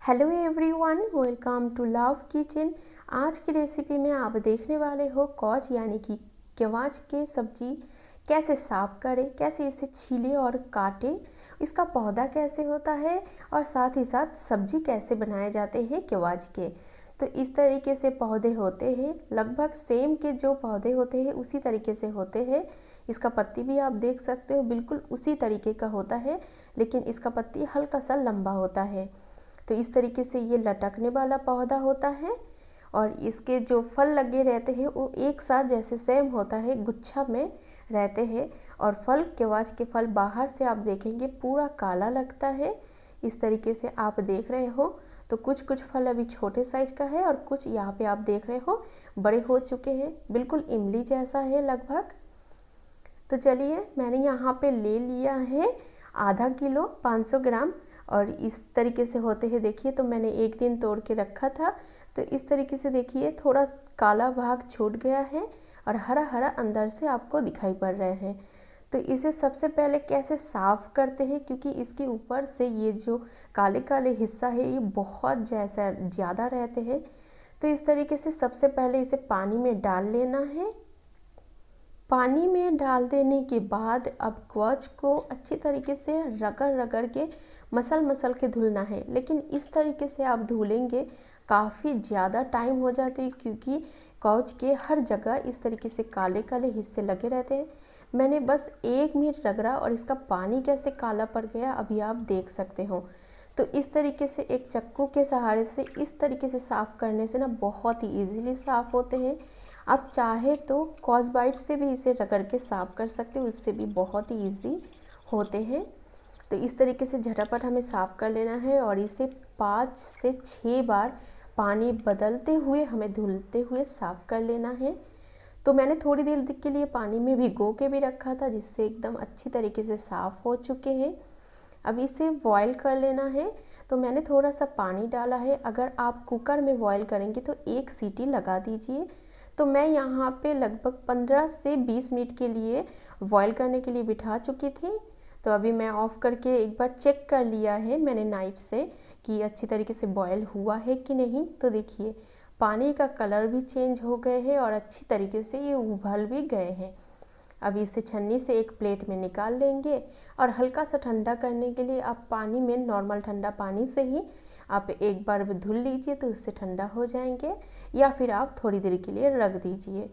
Hello everyone, welcome to love kitchen. आज की recipe में आप देखने वाले हो कॉज यानी कि क्वाच के सब्जी कैसे साफ करें, कैसे इसे छीलें और काटें, इसका पौधा कैसे होता है और साथ ही साथ सब्जी कैसे बनाए जाते हैं क्वाच के। तो इस तरीके से पौधे होते हैं, लगभग सेम के जो पौधे होते हैं उसी तरीके से होते हैं। इसका पत्ती भी आप देख सकते हो बिल्कुल उसी तरीके का होता है, लेकिन इसका पत्ती हल्का सा लंबा होता है। तो इस तरीके से ये लटकने वाला पौधा होता है और इसके जो फल लगे रहते हैं वो एक साथ जैसे सेम होता है, गुच्छा में रहते हैं। और फल क्वाच के फल बाहर से आप देखेंगे पूरा काला लगता है। इस तरीके से आप देख रहे हो। तो कुछ कुछ फल अभी छोटे साइज का है और कुछ यहाँ पे आप देख रहे हो बड़े हो चुके हैं, बिल्कुल इमली जैसा है लगभग। तो चलिए, मैंने यहाँ पे ले लिया है आधा किलो 500 ग्राम और इस तरीके से होते हैं। देखिए, तो मैंने एक दिन तोड़ के रखा था। तो इस तरीके से देखिए थोड़ा काला भाग छूट गया है और हरा हरा अंदर से आपको दिखाई पड़ रहे हैं। तो इसे सबसे पहले कैसे साफ़ करते हैं, क्योंकि इसके ऊपर से ये जो काले काले हिस्सा है ये बहुत जैसा ज़्यादा रहते हैं। तो इस तरीके से सबसे पहले इसे पानी में डाल लेना है। पानी में डाल देने के बाद अब क्वाच को अच्छी तरीके से रगड़ रगड़ के मसल के धुलना है। लेकिन इस तरीके से आप धुलेंगे काफ़ी ज़्यादा टाइम हो जाती है, क्योंकि क्वाच के हर जगह इस तरीके से काले काले हिस्से लगे रहते हैं। मैंने बस 1 मिनट रगड़ा और इसका पानी कैसे काला पड़ गया अभी आप देख सकते हो। तो इस तरीके से एक चक्कू के सहारे से इस तरीके से साफ़ करने से ना बहुत ही ईजीली साफ़ होते हैं। आप चाहे तो कॉज बाइट से भी इसे रगड़ के साफ़ कर सकते हो, उससे भी बहुत ही ईजी होते हैं। तो इस तरीके से झटापट हमें साफ़ कर लेना है और इसे 5 से 6 बार पानी बदलते हुए हमें धुलते हुए साफ़ कर लेना है। तो मैंने थोड़ी देर के लिए पानी में भिगो के भी रखा था, जिससे एकदम अच्छी तरीके से साफ़ हो चुके हैं। अब इसे बॉयल कर लेना है। तो मैंने थोड़ा सा पानी डाला है। अगर आप कुकर में बॉयल करेंगे तो 1 सीटी लगा दीजिए। तो मैं यहाँ पे लगभग 15 से 20 मिनट के लिए बॉयल करने के लिए बिठा चुकी थी। तो अभी मैं ऑफ़ करके एक बार चेक कर लिया है मैंने नाइफ़ से कि अच्छी तरीके से बॉयल हुआ है कि नहीं। तो देखिए, पानी का कलर भी चेंज हो गए हैं और अच्छी तरीके से ये उबल भी गए हैं। अब इसे छन्नी से एक प्लेट में निकाल लेंगे और हल्का सा ठंडा करने के लिए आप पानी में नॉर्मल ठंडा पानी से ही आप एक बार धुल लीजिए, तो उससे ठंडा हो जाएंगे, या फिर आप थोड़ी देर के लिए रख दीजिए।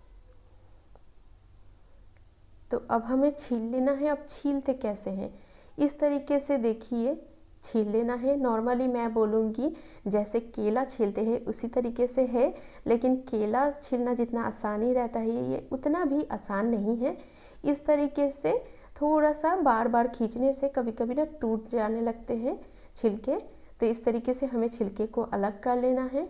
तो अब हमें छील लेना है। अब छीलते कैसे हैं, इस तरीके से देखिए छील लेना है। नॉर्मली मैं बोलूँगी जैसे केला छीलते हैं उसी तरीके से है, लेकिन केला छीलना जितना आसानी रहता है ये उतना भी आसान नहीं है। इस तरीके से थोड़ा सा बार बार खींचने से कभी कभी ना टूट जाने लगते हैं छिलके। तो इस तरीके से हमें छिलके को अलग कर लेना है।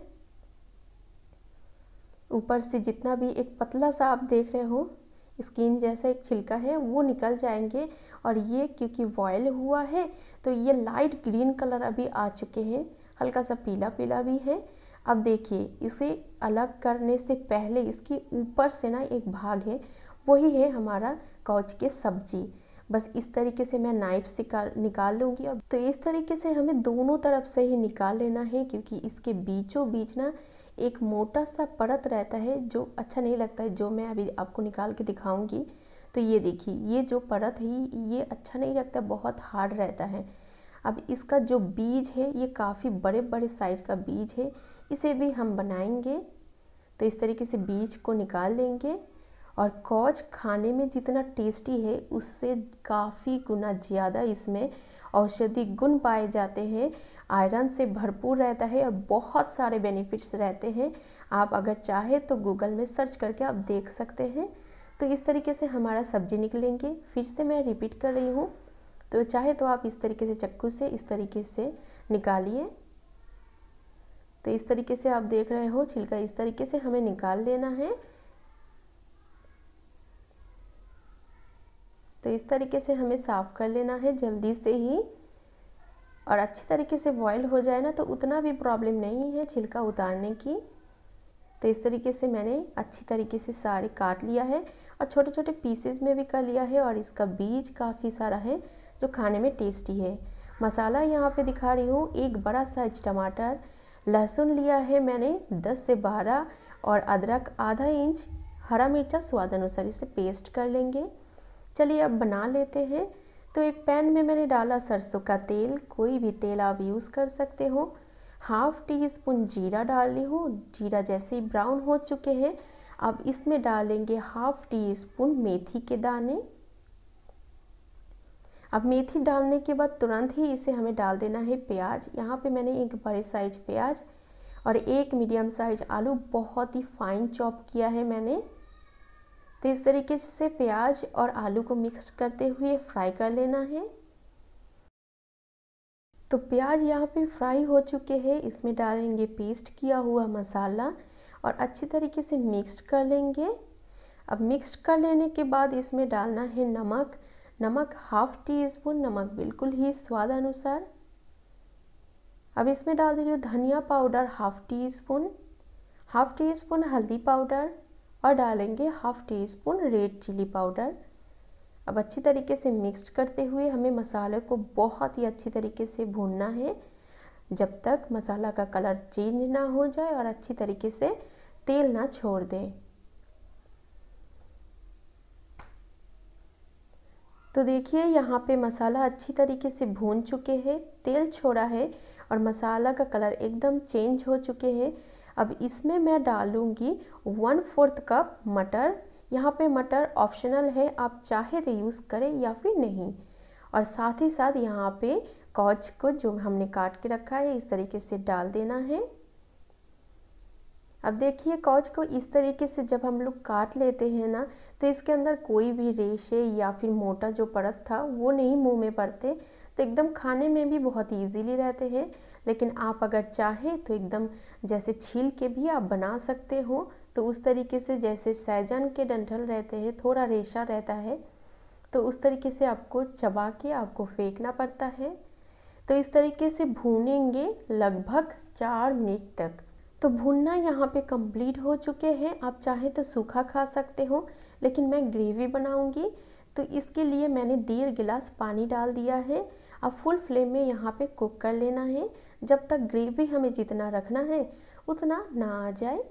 ऊपर से जितना भी एक पतला सा आप देख रहे हो स्किन जैसा एक छिलका है वो निकल जाएंगे। और ये क्योंकि बॉयल हुआ है तो ये लाइट ग्रीन कलर अभी आ चुके हैं, हल्का सा पीला पीला भी है। अब देखिए, इसे अलग करने से पहले इसकी ऊपर से ना एक भाग है, वही है हमारा कॉज के सब्जी। बस इस तरीके से मैं नाइफ से निकाल लूँगी। अब तो इस तरीके से हमें दोनों तरफ से ही निकाल लेना है, क्योंकि इसके बीचों बीच ना एक मोटा सा परत रहता है जो अच्छा नहीं लगता है, जो मैं अभी आपको निकाल के दिखाऊंगी। तो ये देखिए, ये जो परत है ये अच्छा नहीं लगता, बहुत हार्ड रहता है। अब इसका जो बीज है ये काफ़ी बड़े बड़े साइज का बीज है, इसे भी हम बनाएंगे। तो इस तरीके से बीज को निकाल लेंगे। और कॉज खाने में जितना टेस्टी है उससे काफ़ी गुना ज़्यादा इसमें औषधि गुण पाए जाते हैं। आयरन से भरपूर रहता है और बहुत सारे बेनिफिट्स रहते हैं। आप अगर चाहे तो गूगल में सर्च करके आप देख सकते हैं। तो इस तरीके से हमारा सब्जी निकलेंगे। फिर से मैं रिपीट कर रही हूँ, तो चाहे तो आप इस तरीके से चक्कू से इस तरीके से निकालिए। तो इस तरीके से आप देख रहे हो छिलका इस तरीके से हमें निकाल लेना है। तो इस तरीके से हमें साफ़ कर लेना है जल्दी से ही। और अच्छी तरीके से बॉयल हो जाए ना तो उतना भी प्रॉब्लम नहीं है छिलका उतारने की। तो इस तरीके से मैंने अच्छी तरीके से सारे काट लिया है और छोटे छोटे पीसेस में भी कर लिया है। और इसका बीज काफ़ी सारा है जो खाने में टेस्टी है। मसाला यहाँ पे दिखा रही हूँ, एक बड़ा साइज टमाटर, लहसुन लिया है मैंने 10 से 12 और अदरक आधा इंच, हरा मिर्चा स्वाद अनुसार, इसे पेस्ट कर लेंगे। चलिए अब बना लेते हैं। तो एक पैन में मैंने डाला सरसों का तेल, कोई भी तेल आप यूज़ कर सकते हो। हाफ टी स्पून जीरा डाल रही हूँ। जीरा जैसे ही ब्राउन हो चुके हैं, अब इसमें डालेंगे हाफ टी स्पून मेथी के दाने। अब मेथी डालने के बाद तुरंत ही इसे हमें डाल देना है प्याज। यहाँ पे मैंने एक बड़े साइज प्याज और एक मीडियम साइज आलू बहुत ही फाइन चॉप किया है मैंने। तो इस तरीके से प्याज और आलू को मिक्स करते हुए फ्राई कर लेना है। तो प्याज यहाँ पे फ्राई हो चुके हैं, इसमें डालेंगे पेस्ट किया हुआ मसाला और अच्छी तरीके से मिक्स कर लेंगे। अब मिक्स कर लेने के बाद इसमें डालना है नमक। नमक हाफ टी स्पून, नमक बिल्कुल ही स्वाद अनुसार। अब इसमें डाल दीजिए धनिया पाउडर हाफ टी स्पून हल्दी पाउडर और डालेंगे half teaspoon red chilli powder. अब अच्छी तरीके से मिक्स करते हुए हमें मसाले को बहुत ही अच्छी तरीके से भूनना है, जब तक मसाला का कलर चेंज ना हो जाए और अच्छी तरीके से तेल ना छोड़ दे। तो देखिए यहाँ पे मसाला अच्छी तरीके से भून चुके हैं, तेल छोड़ा है और मसाला का कलर एकदम चेंज हो चुके हैं। अब इसमें मैं डालूँगी 1/4 कप मटर। यहाँ पे मटर ऑप्शनल है, आप चाहे तो यूज़ करें या फिर नहीं। और साथ ही साथ यहाँ पे कॉज को जो हमने काट के रखा है इस तरीके से डाल देना है। अब देखिए कॉज को इस तरीके से जब हम लोग काट लेते हैं ना, तो इसके अंदर कोई भी रेशे या फिर मोटा जो परत था वो नहीं मुंह में पड़ते, तो एकदम खाने में भी बहुत इजीली रहते हैं। लेकिन आप अगर चाहें तो एकदम जैसे छील के भी आप बना सकते हो। तो उस तरीके से जैसे सहजन के डंठल रहते हैं, थोड़ा रेशा रहता है, तो उस तरीके से आपको चबा के आपको फेंकना पड़ता है। तो इस तरीके से भूनेंगे लगभग 4 मिनट तक। तो भुनना यहाँ पे कंप्लीट हो चुके हैं। आप चाहे तो सूखा खा सकते हो, लेकिन मैं ग्रेवी बनाऊंगी तो इसके लिए मैंने 1.5 गिलास पानी डाल दिया है। अब फुल फ्लेम में यहाँ पे कुक कर लेना है, जब तक ग्रेवी हमें जितना रखना है उतना ना आ जाए।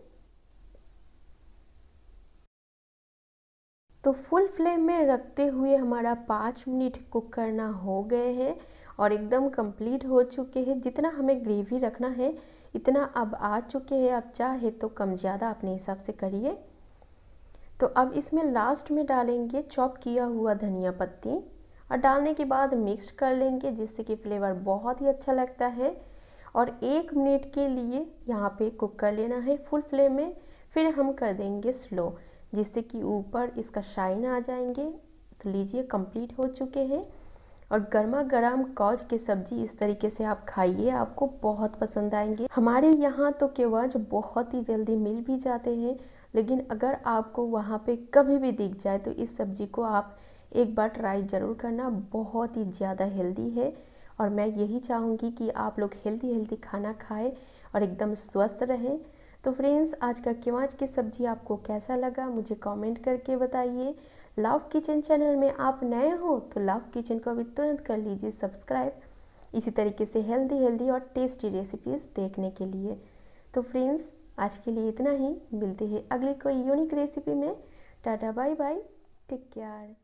तो फुल फ्लेम में रखते हुए हमारा 5 मिनट कुक करना हो गए हैं और एकदम कंप्लीट हो चुके हैं। जितना हमें ग्रेवी रखना है इतना अब आ चुके हैं। आप चाहे तो कम ज़्यादा अपने हिसाब से करिए। तो अब इसमें लास्ट में डालेंगे चॉप किया हुआ धनिया पत्ती और डालने के बाद मिक्स कर लेंगे, जिससे कि फ्लेवर बहुत ही अच्छा लगता है। और 1 मिनट के लिए यहाँ पे कुक कर लेना है फुल फ्लेम में, फिर हम कर देंगे स्लो, जिससे कि ऊपर इसका शाइन आ जाएंगे। तो लीजिए कंप्लीट हो चुके हैं और गर्मा गर्म कॉज की सब्जी इस तरीके से आप खाइए, आपको बहुत पसंद आएंगे। हमारे यहाँ तो केवाज बहुत ही जल्दी मिल भी जाते हैं, लेकिन अगर आपको वहाँ पे कभी भी दिख जाए तो इस सब्जी को आप एक बार ट्राई ज़रूर करना, बहुत ही ज़्यादा हेल्दी है। और मैं यही चाहूँगी कि आप लोग हेल्दी खाना खाएं और एकदम स्वस्थ रहें। तो फ्रेंड्स, आज का केवाज की सब्जी आपको कैसा लगा मुझे कमेंट करके बताइए। लव किचन चैनल में आप नए हो तो लव किचन को भी तुरंत कर लीजिए सब्सक्राइब, इसी तरीके से हेल्दी और टेस्टी रेसिपीज़ देखने के लिए। तो फ्रेंड्स, आज के लिए इतना ही, मिलते हैं अगली कोई यूनिक रेसिपी में। Tata bye bye, take care.